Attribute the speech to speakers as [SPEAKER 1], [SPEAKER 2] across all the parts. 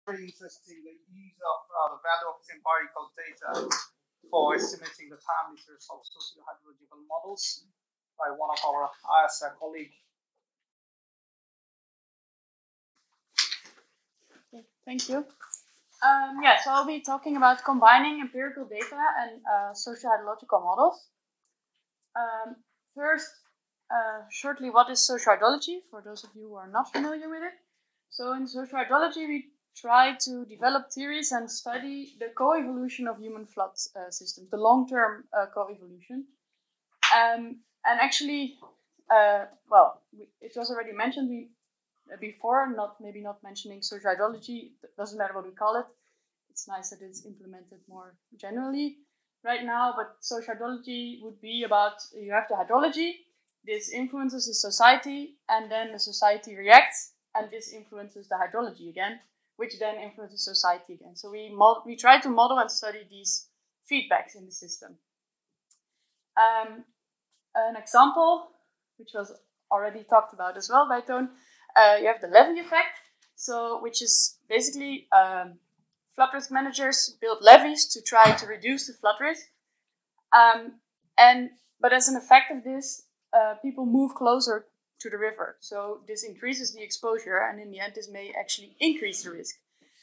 [SPEAKER 1] Very interesting, the use of the value of empirical data for estimating the parameters of socio-hydrological models by one of our ISA colleagues.
[SPEAKER 2] Okay, thank you. So I'll be talking about combining empirical data and socio-hydrological models. First, shortly, what is socio-hydrology, for those of you who are not familiar with it? So in socio-hydrology, we try to develop theories and study the co-evolution of human flood systems, the long-term co-evolution. And actually, it was already mentioned before, maybe not mentioning socio-hydrology, doesn't matter what we call it. It's nice that it's implemented more generally right now, but socio-hydrology would be about, you have the hydrology, this influences the society, and then the society reacts, and this influences the hydrology again, which then influences society again. So we try to model and study these feedbacks in the system. An example, which was already talked about as well by Toon, you have the levee effect, which is basically flood risk managers build levees to try to reduce the flood risk. But as an effect of this, people move closer to the river. So this increases the exposure, and in the end, this may actually increase the risk.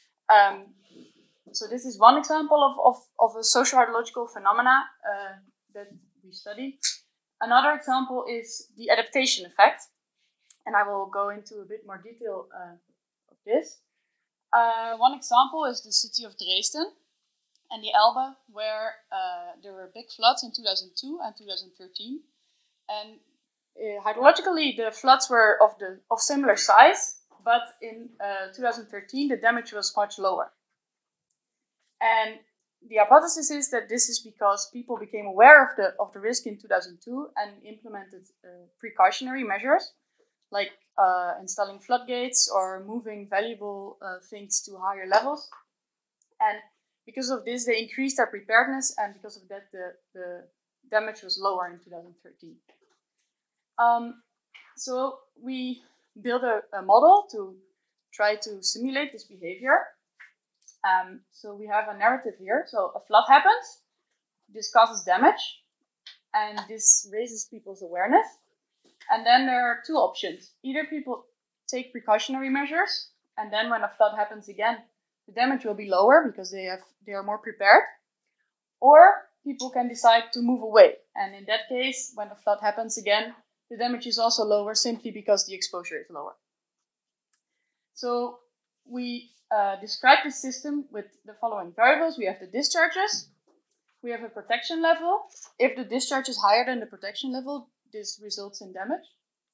[SPEAKER 2] So this is one example of a socio-hydrological phenomena that we study. Another example is the adaptation effect, and I will go into a bit more detail of this. One example is the city of Dresden and the Elbe, where there were big floods in 2002 and 2013. And hydrologically, the floods were of similar size, but in 2013, the damage was much lower. And the hypothesis is that this is because people became aware of the risk in 2002 and implemented precautionary measures, like installing floodgates or moving valuable things to higher levels. And because of this, they increased their preparedness, and because of that, the damage was lower in 2013. So we built a model to try to simulate this behavior. So we have a narrative here. So a flood happens, this causes damage, and this raises people's awareness. And then there are two options. Either people take precautionary measures, and then when a flood happens again, the damage will be lower because they are more prepared. Or people can decide to move away. And in that case, when a flood happens again, the damage is also lower simply because the exposure is lower. So we describe this system with the following variables. We have the discharges. We have a protection level. If the discharge is higher than the protection level, this results in damage.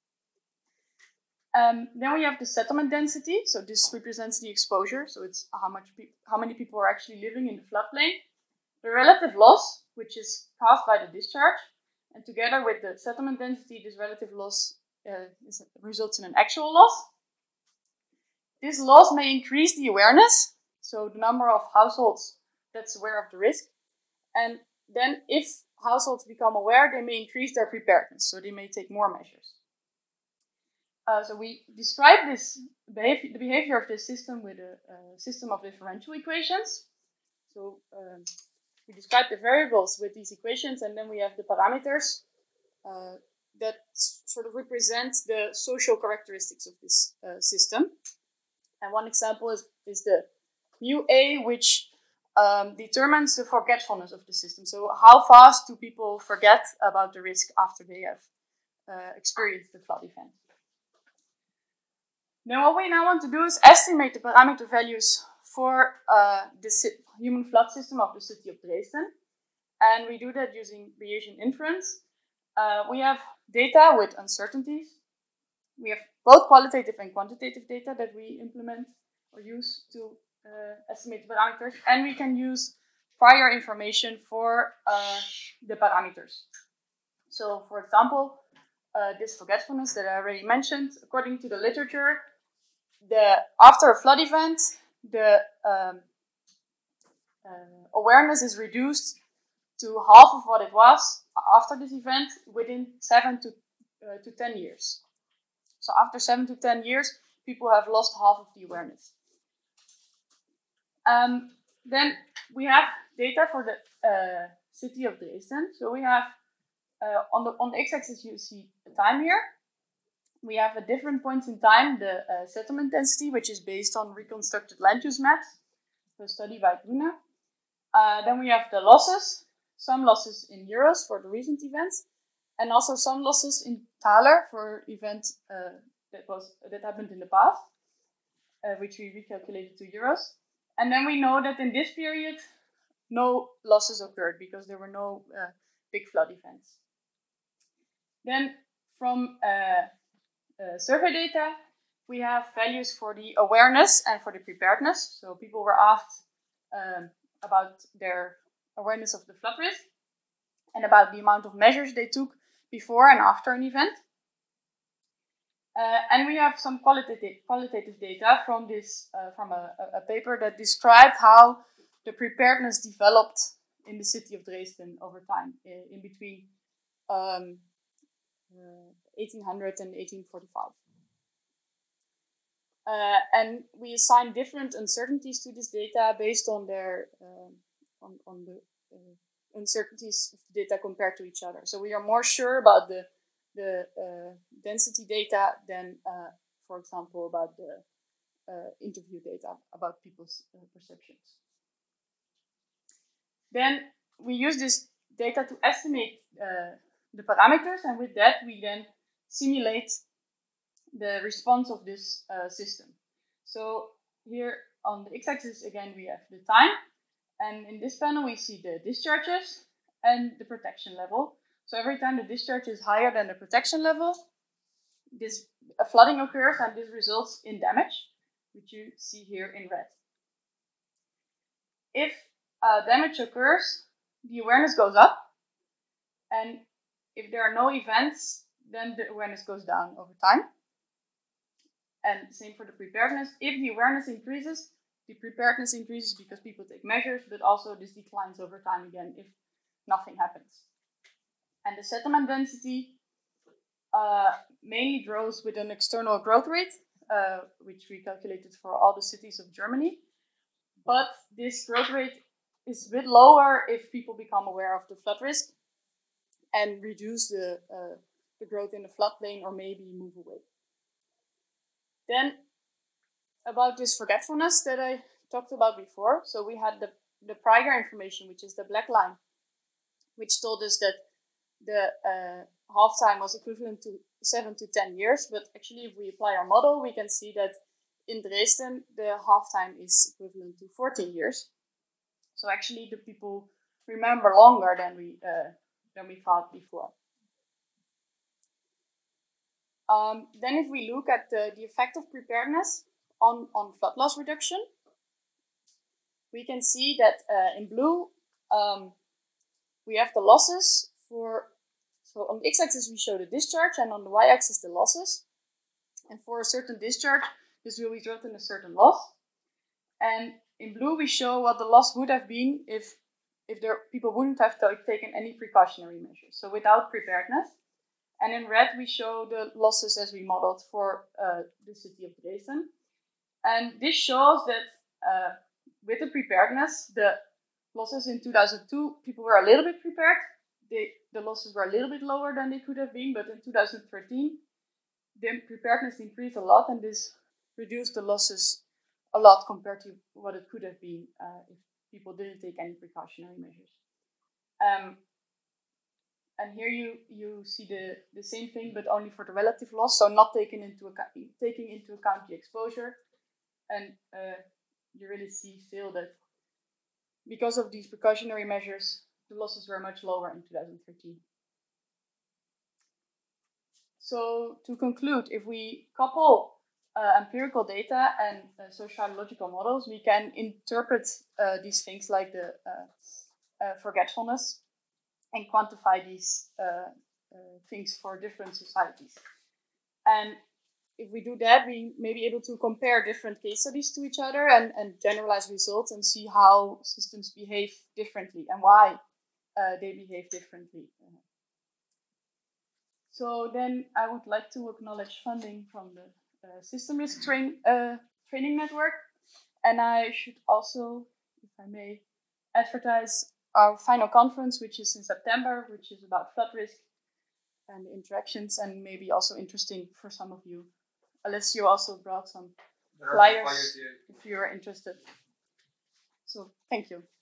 [SPEAKER 2] Then we have the settlement density. So this represents the exposure. So it's how many people are actually living in the floodplain. The relative loss, which is caused by the discharge. And together with the settlement density, this relative loss results in an actual loss. This loss may increase the awareness, so the number of households that's aware of the risk. And then if households become aware, they may increase their preparedness, so they may take more measures. So we describe the behavior of this system with a system of differential equations. So we describe the variables with these equations, and then we have the parameters that sort of represent the social characteristics of this system. And one example is the mu A, which determines the forgetfulness of the system. So how fast do people forget about the risk after they have experienced the flood event? Then what we now want to do is estimate the parameter values for the human flood system of the city of Dresden. And we do that using Bayesian inference. We have data with uncertainties. We have both qualitative and quantitative data that we implement or use to estimate the parameters. And we can use prior information for the parameters. So, for example, this forgetfulness that I already mentioned, according to the literature, after a flood event, the awareness is reduced to half of what it was after this event within 7 to 10 years. So after 7 to 10 years, people have lost half of the awareness. Then we have data for the city of Dresden. So we have on the x-axis you see the time here. We have at different points in time the settlement density, which is based on reconstructed land use maps, so study by Brunner. Then we have the losses, some losses in euros for the recent events, and also some losses in thaler for events that happened in the past, which we recalculated to euros. And then we know that in this period, no losses occurred because there were no big flood events. Then from survey data, we have values for the awareness and for the preparedness. So people were asked about their awareness of the flood risk and about the amount of measures they took before and after an event. And we have some qualitative data from this from a paper that described how the preparedness developed in the city of Dresden over time, in between 1800 and 1845. And we assign different uncertainties to this data based on their on the uncertainties of the data compared to each other. So we are more sure about the density data than, for example, about the interview data about people's perceptions. Then we use this data to estimate the parameters, and with that we then simulate the response of this system. So here on the x-axis again we have the time, and in this panel we see the discharges and the protection level. So every time the discharge is higher than the protection level, a flooding occurs, and this results in damage, which you see here in red. If damage occurs, the awareness goes up, and if there are no events, then the awareness goes down over time. And same for the preparedness. If the awareness increases, the preparedness increases because people take measures, but also this declines over time again if nothing happens. And the settlement density mainly grows with an external growth rate, which we calculated for all the cities of Germany. But this growth rate is a bit lower if people become aware of the flood risk and reduce the growth in the floodplain or maybe move away. Then about this forgetfulness that I talked about before. So we had the prior information, which is the black line, which told us that the half time was equivalent to 7 to 10 years. But actually, if we apply our model, we can see that in Dresden, the half time is equivalent to 14 years. So actually, the people remember longer than we thought before. Then if we look at the effect of preparedness on flood loss reduction, we can see that in blue, we have the losses so on the x-axis we show the discharge, and on the y-axis the losses. And for a certain discharge, this will result in a certain loss. And in blue we show what the loss would have been if people wouldn't have taken any precautionary measures, so without preparedness. And in red we show the losses as we modeled for the city of Dresden. And this shows that with the preparedness, the losses in 2002, people were a little bit prepared. The losses were a little bit lower than they could have been, but in 2013, the preparedness increased a lot, and this reduced the losses a lot compared to what it could have been if people didn't take any precautionary measures. And here you see the same thing, but only for the relative loss, so not taking into account the exposure. And you really see still that because of these precautionary measures, the losses were much lower in 2013. So to conclude, if we couple empirical data and sociological models, we can interpret these things like the forgetfulness and quantify these things for different societies. And if we do that, we may be able to compare different case studies to each other and generalize results and see how systems behave differently and why they behave differently. So then I would like to acknowledge funding from the System Risk Training Network. And I should also, if I may, advertise our final conference, which is in September, which is about flood risk and interactions, and maybe also interesting for some of you. Unless you also brought some flyers if you're interested. So thank you.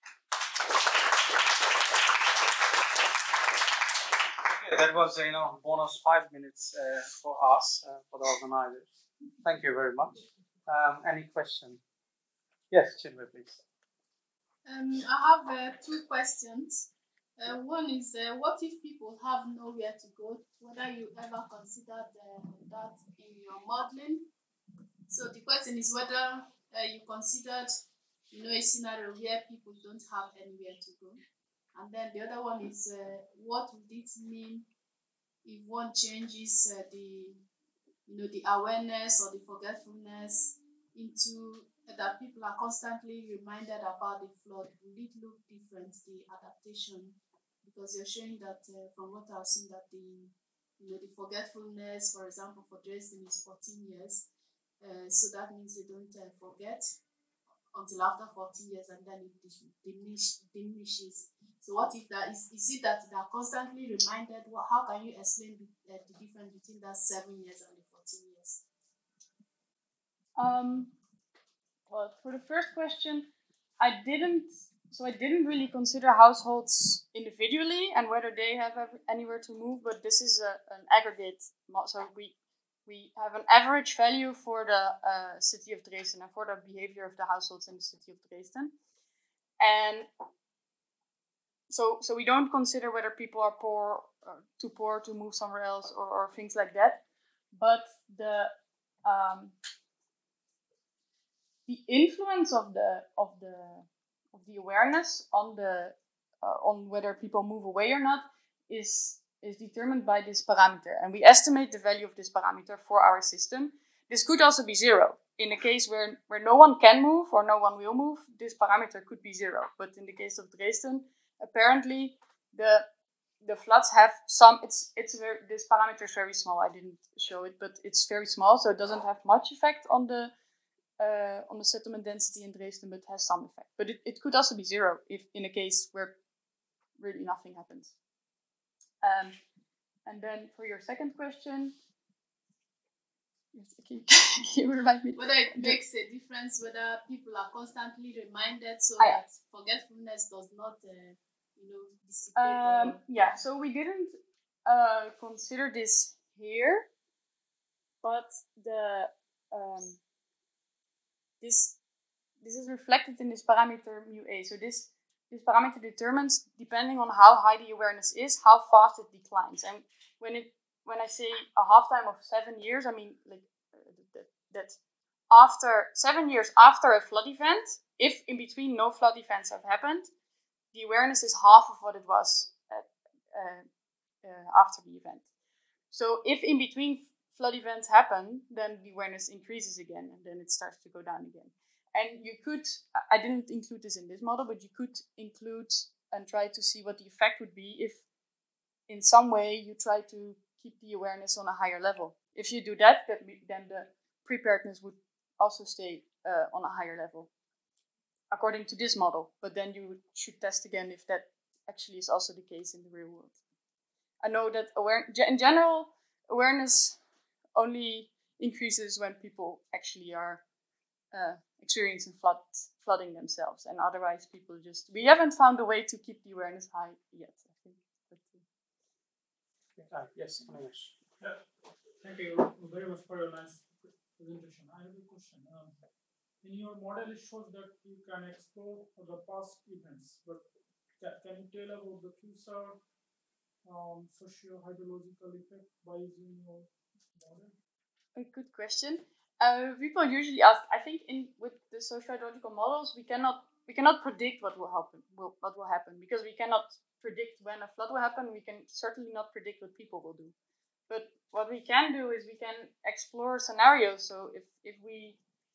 [SPEAKER 1] Okay, that was bonus 5 minutes for us, for the organizers. Thank you very much. Any question? Yes, Chinwe, please.
[SPEAKER 3] I have 2 questions. One is, what if people have nowhere to go? Whether you ever considered that in your modeling? So the question is whether you considered, a scenario where people don't have anywhere to go. And then the other one is, what would it mean if one changes the awareness or the forgetfulness into that people are constantly reminded about the flood? Will it look different, the adaptation? Because you're showing that from what I've seen that the forgetfulness, for example, for Dresden is 14 years. So that means they don't forget until after 40 years, and then it diminishes. So what if that is it that they are constantly reminded? How can you explain the difference between that 7 years and the 14 years?
[SPEAKER 2] Well, for the first question, I didn't really consider households individually and whether they have anywhere to move, but this is an aggregate. So we have an average value for the city of Dresden and for the behavior of the households in the city of Dresden. And so we don't consider whether people are too poor to move somewhere else or things like that. But the influence of the awareness on whether people move away or not is determined by this parameter, and we estimate the value of this parameter for our system. This could also be 0. In a case where no one can move or no one will move, this parameter could be 0. But in the case of Dresden, apparently the floods have some. This parameter is very small. I didn't show it, but it's very small, so it doesn't have much effect on the settlement density in Dresden, but has some effect. But it could also be 0 if in a case where really nothing happens. And then for your second question, can you remind me?
[SPEAKER 3] Whether it makes a difference, whether people are constantly reminded so that forgetfulness does not, dissipate.
[SPEAKER 2] Yeah, so we didn't consider this here, but this is reflected in this parameter mu-a. So this parameter determines, depending on how high the awareness is, how fast it declines. And when I say a half-time of 7 years, I mean like that after 7 years after a flood event, if in between no flood events have happened, the awareness is half of what it was after the event. So if in between flood events happen, then the awareness increases again, and then it starts to go down again. And you could, I didn't include this in this model, but you could include and try to see what the effect would be if in some way you try to keep the awareness on a higher level. If you do that, then the preparedness would also stay on a higher level, according to this model. But then you should test again if that actually is also the case in the real world. I know that in general, awareness only increases when people actually are experiencing flooding themselves, and otherwise people we haven't found a way to keep the awareness high yet, I think.
[SPEAKER 1] Yes, Manish.
[SPEAKER 4] Yeah. Thank you very much for your nice presentation. I have a question. In your model, it shows that you can explore the past events, but can you tell about the future socio-hydrological effect by using your model?
[SPEAKER 2] A good question. People usually ask. I think with the socio-hydrological models, we cannot predict what will happen because we cannot predict when a flood will happen. We can certainly not predict what people will do. But what we can do is we can explore scenarios. So if we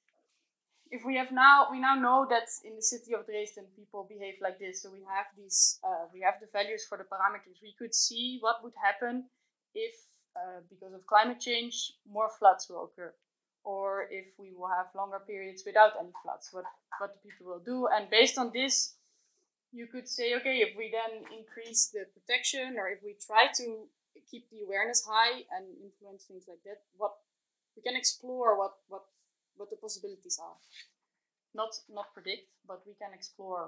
[SPEAKER 2] now know that in the city of Dresden people behave like this. So we have we have the values for the parameters. We could see what would happen if because of climate change more floods will occur, or if we will have longer periods without any floods, what the people will do. And based on this, you could say, okay, if we then increase the protection, or if we try to keep the awareness high and influence things like that, what we can explore what the possibilities are. Not predict, but we can explore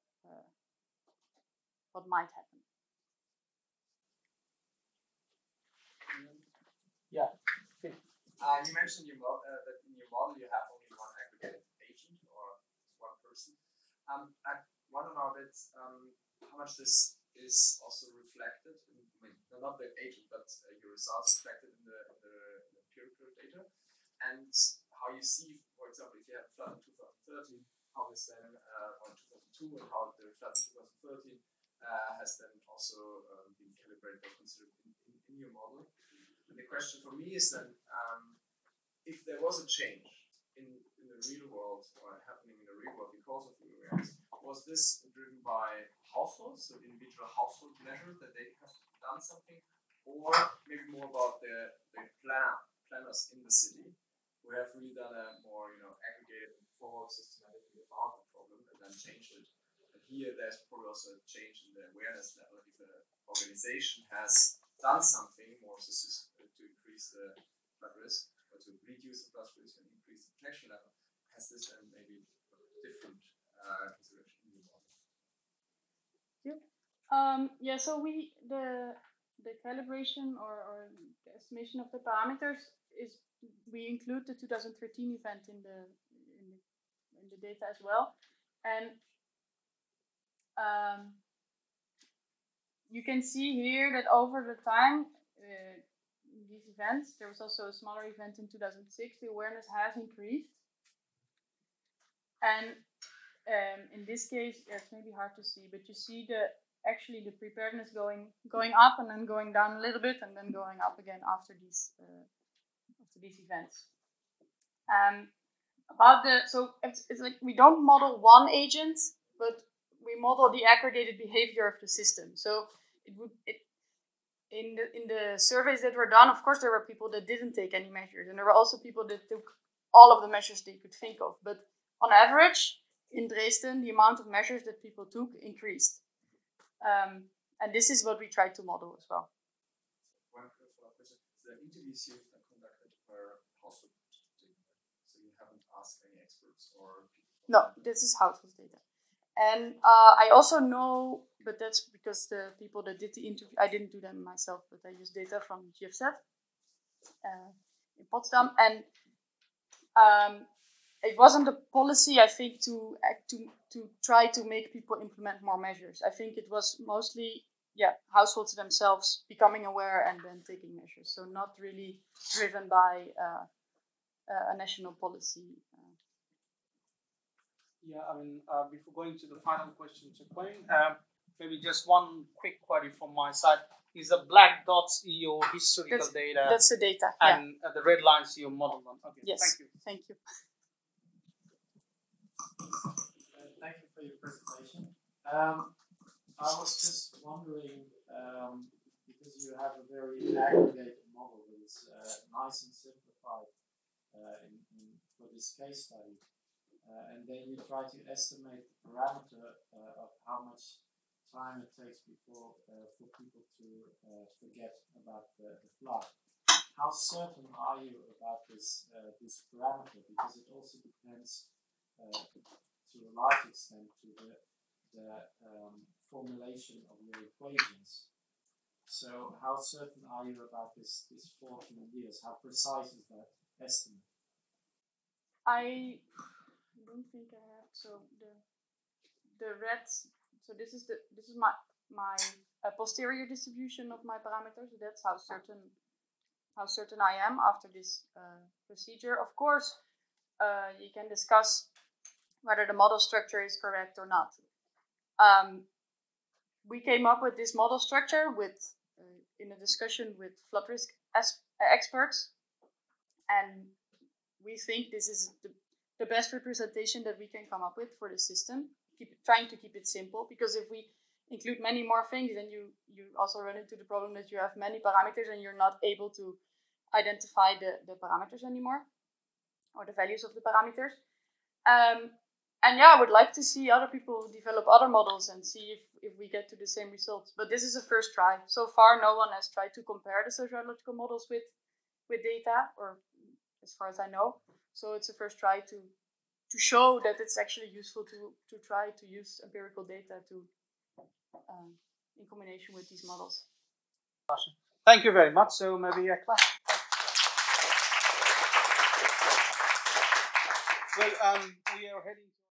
[SPEAKER 2] what might happen.
[SPEAKER 1] Yeah.
[SPEAKER 5] You mentioned that in your model you have only one aggregated agent or one person. I wonder now that how much this is also reflected in, not the agent, but your results reflected in the peer-reviewed data, and how you see, for example, if you have a flood in 2013, how this then, or 2002, and how the flood in 2013 has then also been calibrated or considered in your model. And the question for me is then, if there was a change in the real world, or happening in the real world because of the awareness, was this driven by households, so individual household measures that they have done something, or maybe more about the planners in the city who have really done a more aggregated and thought systematically about the problem and then changed it. And here there's probably also a change in the awareness level. If the organization has done something more to increase the flood risk, or to reduce the flood risk and increase the protection level, has this then maybe different consideration in the model?
[SPEAKER 2] Yeah, so the calibration or the estimation of the parameters is, we include the 2013 event in the data as well, and you can see here that over the time these events, there was also a smaller event in 2006, the awareness has increased, and in this case, it's maybe hard to see, but you see actually the preparedness going up and then going down a little bit and then going up again after these events. So it's like we don't model one agent, but we model the aggregated behavior of the system. So in the surveys that were done, of course, there were people that didn't take any measures, and there were also people that took all of the measures they could think of. But on average, in Dresden, the amount of measures that people took increased. And this is what we try to model as well.
[SPEAKER 5] One follow-up question. The interviews you've conducted per household data, so you haven't asked any experts or people?
[SPEAKER 2] No, this is household data. And I also know, but that's because the people that did the interview, I didn't do them myself, but I used data from GFZ in Potsdam. And it wasn't a policy, I think, to try to make people implement more measures. I think it was mostly, households themselves becoming aware and then taking measures. So not really driven by a national policy.
[SPEAKER 1] Yeah, I mean, before going to the final question to Quinn, maybe just one quick query from my side. Is the black dots your historical data?
[SPEAKER 2] That's the data.
[SPEAKER 1] And the red lines your model one. Okay.
[SPEAKER 2] Yes.
[SPEAKER 1] Thank you.
[SPEAKER 2] Thank you.
[SPEAKER 6] Thank you for your presentation. I was just wondering, because you have a very aggregated model that is nice and simplified for this case study, and then you try to estimate the parameter of how much time it takes before for people to forget about the flood. How certain are you about this parameter? Because it also depends to a large extent to the formulation of your equations. So how certain are you about this 14 years? How precise is that estimate?
[SPEAKER 2] I don't think I have. So the red. So this is my posterior distribution of my parameters. So that's how certain I am after this procedure. Of course, you can discuss whether the model structure is correct or not. We came up with this model structure in a discussion with flood risk experts, and we think this is the best representation that we can come up with for the system. Trying to keep it simple, because if we include many more things, then you also run into the problem that you have many parameters and you're not able to identify the parameters anymore. or the values of the parameters. And yeah, I would like to see other people develop other models and see if we get to the same results. But this is a first try. So far, no one has tried to compare the sociological models with data, or as far as I know. So it's a first try to show that it's actually useful to try to use empirical data to in combination with these models.
[SPEAKER 1] Awesome. Thank you very much. So maybe a class. Well, we are heading